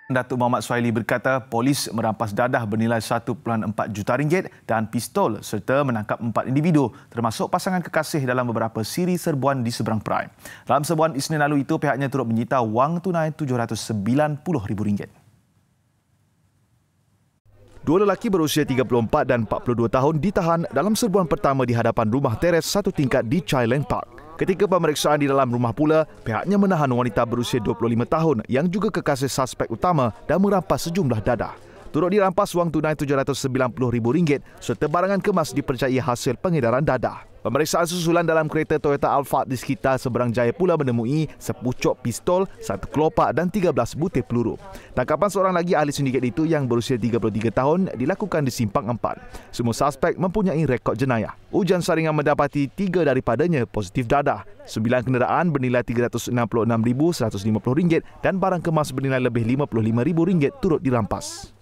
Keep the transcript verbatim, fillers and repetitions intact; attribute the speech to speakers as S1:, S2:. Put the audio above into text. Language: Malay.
S1: Datuk Muhammad Suhaili berkata polis merampas dadah bernilai satu perpuluhan empat juta ringgit dan pistol serta menangkap empat individu termasuk pasangan kekasih dalam beberapa siri serbuan di seberang perai. Dalam serbuan Isnin lalu itu, pihaknya turut menyita wang tunai tujuh ratus sembilan puluh ribu ringgit. Dua lelaki berusia tiga puluh empat dan empat puluh dua tahun ditahan dalam serbuan pertama di hadapan rumah teres satu tingkat di Chai-Leng Park. Ketika pemeriksaan di dalam rumah pula, pihaknya menahan wanita berusia dua puluh lima tahun yang juga kekasih suspek utama dan merampas sejumlah dadah. Turut dirampas wang tunai tujuh ratus sembilan puluh ribu ringgit serta barangan kemas dipercayai hasil pengedaran dadah. Pemeriksaan susulan dalam kereta Toyota Alphard di sekitar Seberang Jaya pula menemui sepucuk pistol, satu kelopak dan tiga belas butir peluru. Tangkapan seorang lagi ahli sindiket itu yang berusia tiga puluh tiga tahun dilakukan di Simpang empat. Semua suspek mempunyai rekod jenayah. Ujian saringan mendapati tiga daripadanya positif dadah. Sembilan kenderaan bernilai tiga ratus enam puluh enam ribu seratus lima puluh ringgit dan barang kemas bernilai lebih lima puluh lima ribu ringgit turut dirampas.